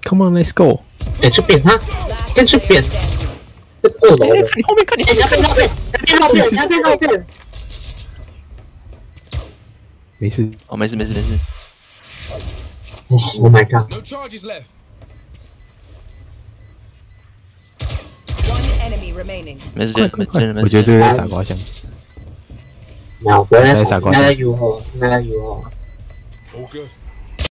Come on, let's go！ 点去扁他，先去扁。2楼的， 你后面看你， 你要变后变。 没事， 哦，没事。 Oh my god！ 没事， 快！我觉得这个在傻瓜箱。 没有，不要在傻瓜应该在 U 后，应该在 U 后。